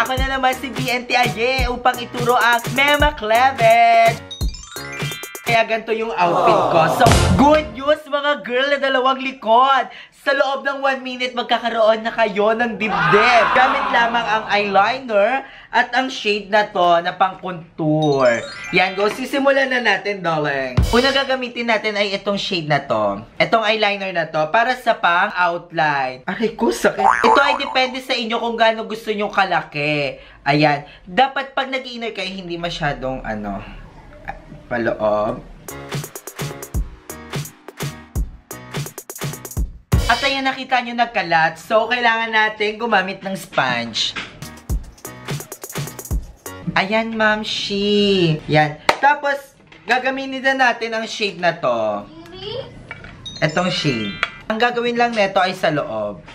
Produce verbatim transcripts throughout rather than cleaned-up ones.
Ako na naman si B N T Aye upang ituro ang Mema Cleavage. Kaya ganito yung outfit ko. So, good news mga girl na dalawang likod. Sa loob ng one minute, magkakaroon na kayo ng dibdib. Gamit lamang ang eyeliner at ang shade na to na pang contour. Yan, go. Sisimulan na natin, darling. Una gagamitin natin ay itong shade na to. Itong eyeliner na to para sa pang outline. Aray ko, sakit. Ito ay depende sa inyo kung gaano gusto nyo kalaki. Ayan. Dapat pag nag-inner kayo, hindi masyadong ano... paloob. At ayan, nakita nyo nagkalat. So, kailangan natin gumamit ng sponge. Ayan, ma'am, she. Yan. Tapos, gagamitin na natin ang shade na to. Etong shade. Ang gagawin lang neto ay sa loob.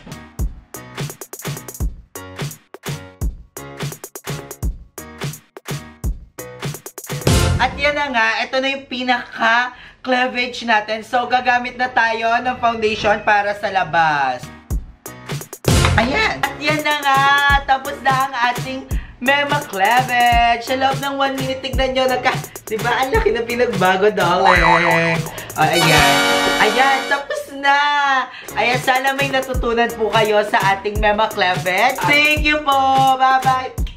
At yan na nga, ito na yung pinaka cleavage natin. So, gagamit na tayo ng foundation para sa labas. Ayan. At yan na nga, tapos na ang ating Mema Cleavage. Sa loob ng one minute, tignan nyo, nagka... Diba, ang laki na pinagbago, darling. O, ayan. Ayan, tapos na. Ayan, sana may natutunan po kayo sa ating Mema Cleavage. Thank you po. Bye-bye.